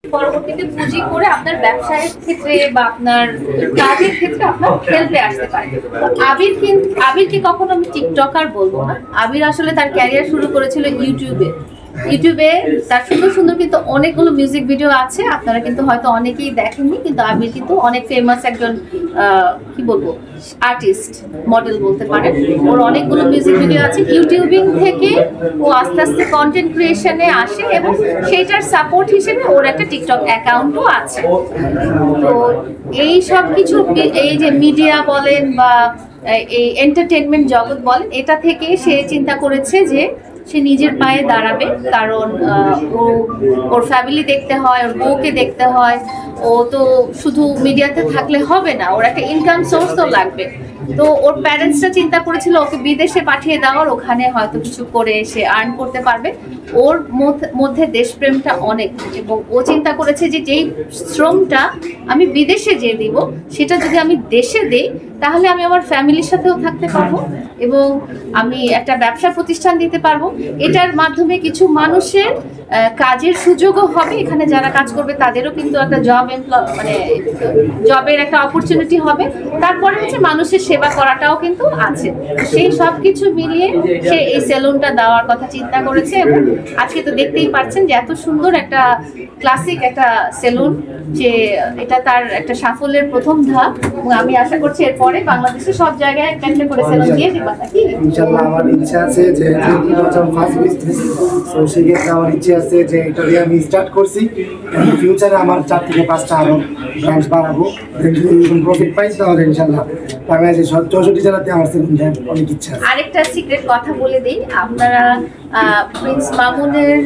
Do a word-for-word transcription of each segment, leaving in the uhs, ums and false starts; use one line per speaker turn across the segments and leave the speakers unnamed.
পরবর্তীতে পুঁজি করে আপনার ব্যবসায়ের ক্ষেত্রে বা আপনার কাজের ক্ষেত্রে আপনার হেল্পে আসতে পারে। আবির কিন্তু আবিরকে কখনো আমি টিকটকার বলবো না। আবির আসলে তার ক্যারিয়ার শুরু করেছিল ইউটিউবে। ইউটিউবে তার সুন্দর সুন্দর কিন্তু অনেকগুলো মিউজিক ভিডিও আছে, আপনারা কিন্তু হয়তো অনেকেই দেখেননি, কিন্তু আবির কিন্তু অনেক ফেমাস একজন কি বলবো আর্টিস্ট, মডেল বলতে পারেন। ওর অনেকগুলো মিউজিক ভিডিও আছে। ইউটিউবিং থেকে ও আস্তে আস্তে কন্টেন্ট ক্রিয়েশনে আসে এবং সেইটার সাপোর্ট হিসেবে ওর একটা টিকটক অ্যাকাউন্টও আছে। তো এই সব কিছু, এই যে মিডিয়া বলেন বা এই এন্টারটেনমেন্ট জগৎ বলেন, এটা থেকে সে চিন্তা করেছে যে সে নিজের পায়ে দাঁড়াবে, কারণ ও ওর ফ্যামিলি দেখতে হয়, ওর বউকে দেখতে হয়। ও তো শুধু মিডিয়াতে থাকলে হবে না, ওর একটা ইনকাম সোর্স তো লাগবে। তো ওর প্যারেন্টসরা চিন্তা করেছিল ওকে বিদেশে পাঠিয়ে দেওয়ার, ওখানে হয়তো কিছু করে সে আর্ন করতে পারবে। ওর মধ্যে দেশপ্রেমটা অনেক, এবং ও চিন্তা করেছে যে যেই শ্রমটা আমি বিদেশে যে দিব সেটা যদি আমি দেশে দেই তাহলে আমি আমার ফ্যামিলির সাথেও থাকতে পারবো এবং আমি একটা ব্যবসা প্রতিষ্ঠান দিতে পারবো। এটার মাধ্যমে কিছু মানুষের কাজের সুযোগও হবে, এখানে যারা কাজ করবে তাদেরও কিন্তু একটা জব এমপ্লয় মানে জবের একটা অপরচুনিটি হবে। তারপরে হচ্ছে মানুষের সেবা করাটাও কিন্তু আছে। সেই সব কিছু মিলিয়ে সে এই সেলুনটা দেওয়ার কথা চিন্তা করেছে এবং আজকে তো দেখতেই পাচ্ছেন যে এত সুন্দর একটা ক্লাসিক একটা সেলুন, যে এটা তার একটা সাফল্যের প্রথম ধাপ। এবং আমি আশা করছি এরপরে বাংলাদেশের সব জায়গায় একটা একটা করে সেলুন দিয়ে দিবা নাকি?
ইনশাআল্লাহ আমার ইচ্ছা আছে যে ফার্স্ট বিজনেস, সো সেক্ষেত্রে আমার ইচ্ছে আছে যে এটা দিয়ে আমি স্টার্ট করছি, ফিউচারে আমার চার থেকে পাঁচটা আরো ব্রাঞ্চ বাড়াবো। যদি প্রফিট পাই তাহলে ইনশাআল্লাহ বাংলাদেশের চৌষট্টি জেলাতে আমার সেলুন দেওয়ার অনেক ইচ্ছা আছে।
আরেকটা সিক্রেট কথা বলে দিই, আপনারা প্রিন্স মামুনের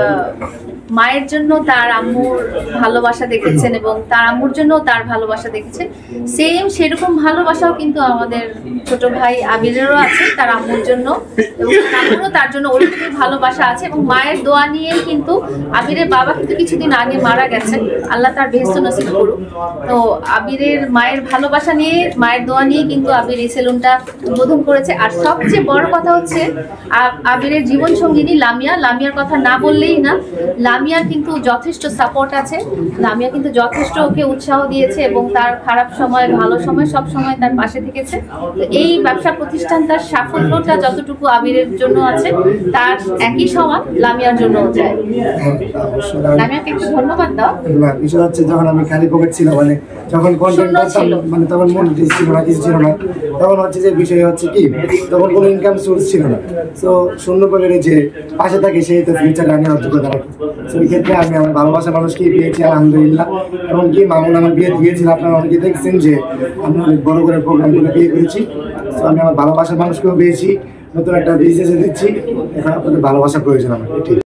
মায়ের জন্য তার আম্মুর ভালোবাসা দেখেছেন এবং তার আম্মুর জন্য তার ভালোবাসা দেখেছেন, সেম সেরকম ভালোবাসাও কিন্তু আমাদের ছোট ভাই আবিরেরও আছে তার আম্মুর জন্য, এবং আম্মুরও তার জন্য ওরকমই ভালোবাসা আছে। এবং মায়ের দোয়া নিয়েই কিন্তু আবিরের বাবা কিন্তু কিছুদিন আগে মারা গেছেন, আল্লাহ তার বেহেশত নসিব করুক। তো আবিরের মায়ের ভালোবাসা নিয়ে, মায়ের দোয়া নিয়ে কিন্তু আবির এই সেলুনটা উদ্বোধন করেছে। আর সবচেয়ে বড় কথা হচ্ছে আবিরের জীবন সঙ্গিনী লামিয়া, লামিয়ার কথা না বললেই না, লামিয়ার কিন্তু যথেষ্ট সাপোর্ট আছে। লামিয়া কিন্তু যথেষ্ট ওকে উৎসাহ দিয়েছে এবং তার খারাপ সময় ভালো সময় সব সময় তার পাশে থেকেছে। তো এই ব্যবসা প্রতিষ্ঠান তার সাফল্যটা যতটুকু আবিরের জন্য আছে তার একই সমান লামিয়ার জন্যও যায়। লামিয়াকে একটু ধন্যবাদ দাও।
বিষয় হচ্ছে যখন আমি খালি পকেট ছিল, মানে যখন কন্টেন্ট করতাম, মানে তখন মন ছিল না, কিছু ছিল না, তখন হচ্ছে যে বিষয় হচ্ছে কি তখন কোনো ইনকাম সোর্স ছিল না। সো শূন্য পকেটে যে পাশে থাকে সেই তো ফিউচারে আমি অযোগ্যতা রাখি। সেই ক্ষেত্রে আমি আমার ভালোবাসা মানুষকে পেয়েছি আলহামদুলিল্লাহ। এমনকি মামুন আমার বিয়ে দিয়েছিল, আপনারা অনেকে দেখছেন যে আমি অনেক বড় করে প্রোগ্রাম করে বিয়ে করেছি। তো আমি আমার ভালোবাসার মানুষকেও পেয়েছি, নতুন একটা বিজনেসে দিচ্ছি। এখন আপনাদের ভালোবাসা প্রয়োজন আমার। ঠিক।